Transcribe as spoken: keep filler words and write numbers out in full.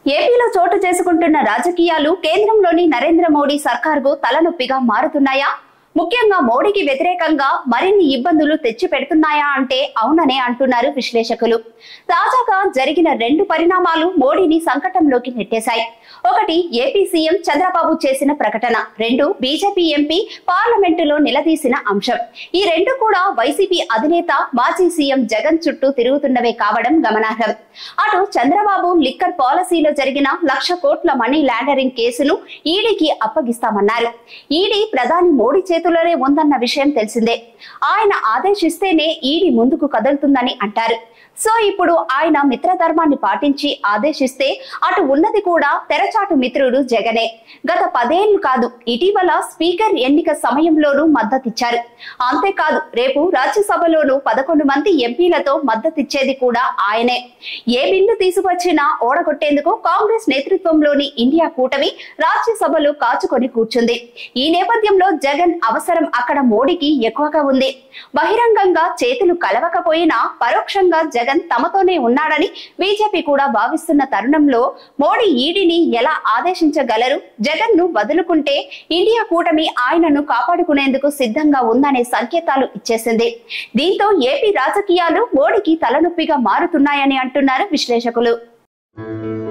ఏపీలో చోటు చేసుకుంటున్న రాజకీయాలు కేంద్రంలోని నరేంద్ర మోడీ సర్కార్కు తలనొప్పిగా మారుతున్నాయా? ముఖ్యంగా మోడీకి వ్యతిరేకంగా మరిన్ని ఇబ్బందులు తెచ్చి పెడుతున్నాయా అంటే అవుననే అంటున్నారు విశ్లేషకులు. తాజాగా జరిగిన రెండు పరిణామాలు మోడీని సంకటంలోకి నెట్టేశాయి. ఒకటి ఏపీ సీఎం చంద్రబాబు చేసిన ప్రకటన, రెండు బీజేపీ ఎంపీ పార్లమెంటులో నిలదీసిన అంశం. ఈ రెండు కూడా వైసీపీ అధినేత మాజీ సీఎం జగన్ చుట్టూ తిరుగుతున్నవే కావడం గమనార్హం. అటు చంద్రబాబు లిక్కర్ పాలసీలో జరిగిన లక్ష కోట్ల మనీ లాండరింగ్ కేసును ఈడీకి అప్పగిస్తామన్నారు. ఈడీ ప్రధాని మోడీ చేతుల్లోనే ఉందన్న విషయం తెలిసిందే. ఆయన ఆదేశిస్తేనే ఈడీ ముందుకు కదులుతుందని అంటారు. సో ఇప్పుడు ఆయన మిత్రధర్మాన్ని పాటించి ఆదేశిస్తే అటు ఉన్నది కూడా తెరచాటు మిత్రుడు జగనే. గత పదేళ్లు కాదు, ఇటీవల స్పీకర్ ఎన్నిక సమయంలోనూ మద్దతిచ్చారు. అంతేకాదు రేపు రాజ్యసభలోనూ పదకొండు మంది ఎంపీలతో మద్దతిచ్చేది కూడా ఆయనే. ఏ బిల్లు తీసుకొచ్చినా ఓడగొట్టేందుకు కాంగ్రెస్ నేతృత్వంలోని ఇండియా కూటమి రాజ్యసభలో కాచుకొని కూర్చుంది. ఈ నేపథ్యంలో జగన్ అవసరం అక్కడ మోడీకి ఎక్కువగా ఉంది. బహిరంగంగా చేతులు కలవకపోయినా పరోక్షంగా జగన్ తమతోనే ఉన్నాడని బీజేపీ కూడా భావిస్తున్న తరుణంలో మోడీ ఈడీని ఎలా ఆదేశించగలరు? జగన్ ను వదులుకుంటే ఇండియా కూటమి ఆయనను కాపాడుకునేందుకు సిద్ధంగా ఉందనే సంకేతాలు ఇచ్చేసింది. దీంతో ఏపీ రాజకీయాలు మోడీకి తలనొప్పిగా మారుతున్నాయని అంటున్నారు విశ్లేషకులు.